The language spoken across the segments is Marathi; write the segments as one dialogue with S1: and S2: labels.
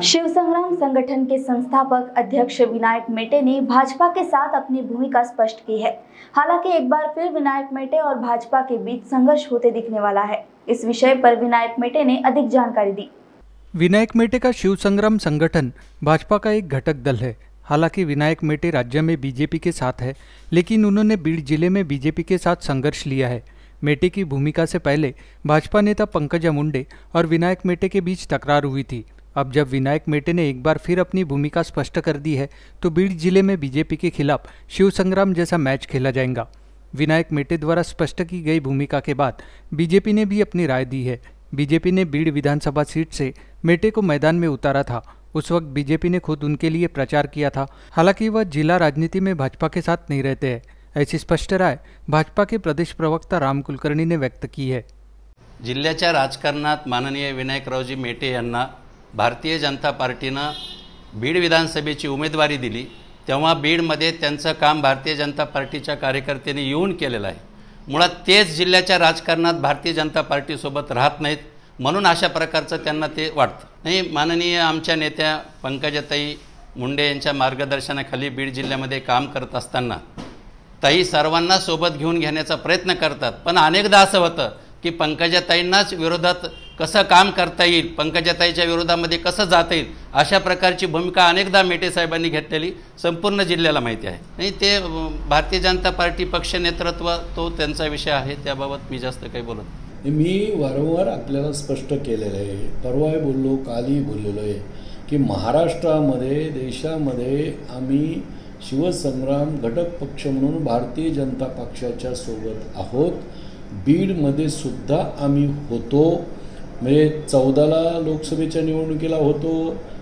S1: शिव संग्राम संगठन के संस्थापक अध्यक्ष विनायक मेटे ने भाजपा के साथ अपनी भूमिका स्पष्ट की है। हालांकि एक बार फिर विनायक मेटे और भाजपा के बीच संघर्ष होते दिखने वाला है। इस विषय पर विनायक मेटे ने अधिक जानकारी दी।
S2: विनायक मेटे का शिव संग्राम संगठन भाजपा का एक घटक दल है। हालांकि विनायक मेटे राज्य में बीजेपी के साथ है, लेकिन उन्होंने बीड़ जिले में बीजेपी के साथ संघर्ष लिया है। मेटे की भूमिका से पहले भाजपा नेता पंकजा मुंडे और विनायक मेटे के बीच तकरार हुई थी। अब जब विनायक मेटे ने एक बार फिर अपनी भूमिका स्पष्ट कर दी है, तो बीड़ जिले में बीजेपी के खिलाफ शिव संग्राम जैसा मैच खेला जाएगा। विनायक मेटे द्वारा स्पष्ट की गई भूमिका के बाद बीजेपी ने भी अपनी राय दी है। बीजेपी ने बीड़ विधानसभा सीट से मेटे को मैदान में उतारा था। उस वक्त बीजेपी ने खुद उनके लिए प्रचार किया था। हालांकि वह जिला राजनीति में भाजपा के साथ नहीं रहते हैं, ऐसी स्पष्ट राय भाजपा के प्रदेश प्रवक्ता राम कुलकर्णी ने व्यक्त की है।
S3: जिल्ह्याच्या राजकारणात माननीय विनायकरावजी मेटे यांना भारतीय जनता पार्टीनं बीड विधानसभेची उमेदवारी दिली, तेव्हा बीडमध्ये त्यांचं काम भारतीय जनता पार्टीच्या कार्यकर्त्यांनी येऊन केलेलं आहे। मुळात तेच जिल्ह्याच्या राजकारणात भारतीय जनता पार्टीसोबत राहत नाहीत, म्हणून अशा प्रकारचं त्यांना ते वाटतं। नाही, माननीय आमच्या नेत्या पंकजाताई मुंडे यांच्या मार्गदर्शनाखाली बीड जिल्ह्यामध्ये काम करत असताना ताई सर्वांना सोबत घेऊन घेण्याचा प्रयत्न करतात, पण अनेकदा असं होतं की पंकजाताईंनाच विरोधात कसं काम करता येईल, पंकजाताईच्या विरोधामध्ये कसं जाता येईल, अशा प्रकारची भूमिका अनेकदा मेटे साहेबांनी घेतलेली संपूर्ण जिल्ह्याला माहिती आहे। नाही, ते भारतीय जनता पार्टी पक्ष नेतृत्व तो त्यांचा विषय आहे, त्याबाबत मी जास्त काही बोलत नाही।
S4: मी वारंवार आपल्याला स्पष्ट केलेलं आहे, परवाही बोललो, कालही बोललेलो आहे की महाराष्ट्रामध्ये देशामध्ये आम्ही शिवसंग्राम घटक पक्ष म्हणून भारतीय जनता पक्षाच्या सोबत आहोत। बीडमध्ये सुद्धा आम्ही होतो, म्हणजे 14ला लोकसभेच्या निवडणुकीला होतो,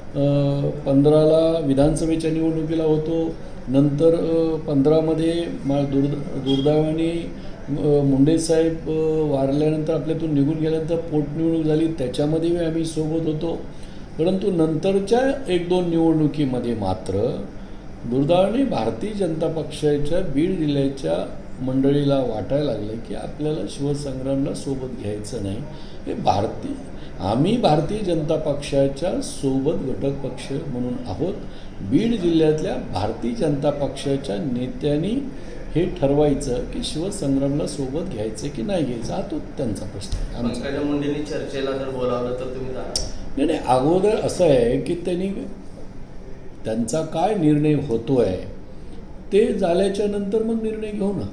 S4: 15ला विधानसभेच्या निवडणुकीला होतो, नंतर 15मध्ये दुर्दैवाने मुंडे साहेब वारल्यानंतर आपल्यातून निघून गेल्यानंतर पोटनिवडणूक झाली, त्याच्यामध्ये आम्ही सोबत होतो। परंतु नंतरच्या 1-2 निवडणुकीमध्ये मात्र दुर्दैवाने भारतीय जनता पक्षाच्या बीड जिल्ह्याच्या मंडळीला वाटायला लागले की आपल्याला शिवसंग्रामला सोबत घ्यायचं नाही। हे आम्ही भारतीय जनता पक्षाच्या सोबत घटक पक्ष म्हणून आहोत। बीड जिल्ह्यातल्या भारतीय जनता पक्षाच्या नेत्यांनी हे ठरवायचं की शिवसंग्रामला सोबत घ्यायचं की नाही घ्यायचं, हा तो त्यांचा प्रश्न आहे।
S5: पंकजा मुंडेंनी चर्चेला जर बोलावलं तर तुम्ही जाणार?
S4: नाही, अगोदर असं आहे की त्यांचा काय निर्णय होतोय ते झाल्याच्या नंतर मग निर्णय घेऊ ना।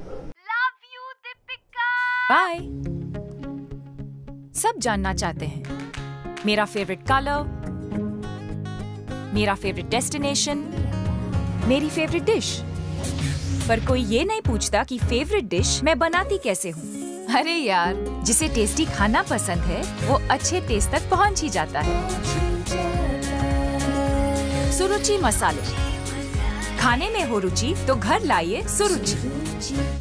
S6: बाय। सब जानना चाहते हैं मेरा फेवरेट कलर, मेरा फेवरेट डेस्टिनेशन, मेरी फेवरेट डिश, पर कोई ये नहीं पूछता कि फेवरेट डिश मैं बनाती कैसे हूँ। अरे यार, जिसे टेस्टी खाना पसंद है वो अच्छे टेस्ट तक पहुँच ही जाता है। सुरुचि मसाले, खाने में हो रुचि तो घर लाइए सुरुचि।